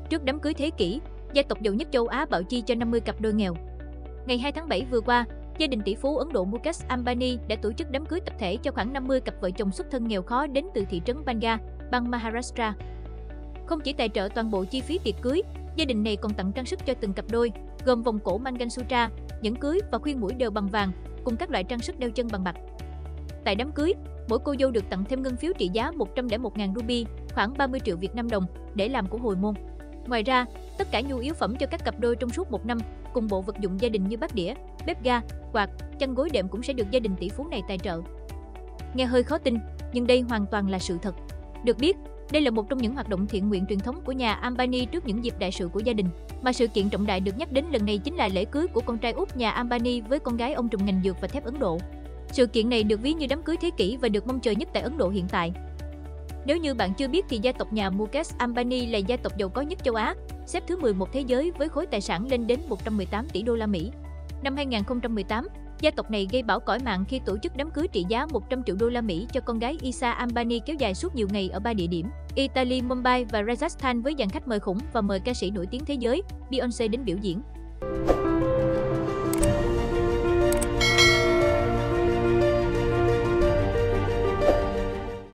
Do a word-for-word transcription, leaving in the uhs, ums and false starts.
Trước đám cưới thế kỷ, gia tộc giàu nhất châu Á bạo chi cho năm mươi cặp đôi nghèo. Ngày hai tháng bảy vừa qua, gia đình tỷ phú Ấn Độ Mukesh Ambani đã tổ chức đám cưới tập thể cho khoảng năm mươi cặp vợ chồng xuất thân nghèo khó đến từ thị trấn Banga, bang Maharashtra. Không chỉ tài trợ toàn bộ chi phí tiệc cưới, gia đình này còn tặng trang sức cho từng cặp đôi, gồm vòng cổ Mangalsutra, nhẫn cưới và khuyên mũi đều bằng vàng, cùng các loại trang sức đeo chân bằng bạc. Tại đám cưới, mỗi cô dâu được tặng thêm ngân phiếu trị giá một trăm lẻ một nghìn ruby, khoảng ba mươi triệu Việt Nam đồng, để làm của hồi môn. Ngoài ra, tất cả nhu yếu phẩm cho các cặp đôi trong suốt một năm, cùng bộ vật dụng gia đình như bát đĩa, bếp ga, quạt, chăn gối đệm cũng sẽ được gia đình tỷ phú này tài trợ. Nghe hơi khó tin, nhưng đây hoàn toàn là sự thật. Được biết, đây là một trong những hoạt động thiện nguyện truyền thống của nhà Ambani trước những dịp đại sự của gia đình. Mà sự kiện trọng đại được nhắc đến lần này chính là lễ cưới của con trai út nhà Ambani với con gái ông trùm ngành dược và thép Ấn Độ. Sự kiện này được ví như đám cưới thế kỷ và được mong chờ nhất tại Ấn Độ hiện tại. Nếu như bạn chưa biết thì gia tộc nhà Mukesh Ambani là gia tộc giàu có nhất châu Á, xếp thứ mười một thế giới với khối tài sản lên đến một trăm mười tám tỷ đô la Mỹ. Năm hai nghìn không trăm mười tám, gia tộc này gây bão cõi mạng khi tổ chức đám cưới trị giá một trăm triệu đô la Mỹ cho con gái Isha Ambani kéo dài suốt nhiều ngày ở ba địa điểm: Italy, Mumbai và Rajasthan với dàn khách mời khủng và mời ca sĩ nổi tiếng thế giới Beyoncé đến biểu diễn.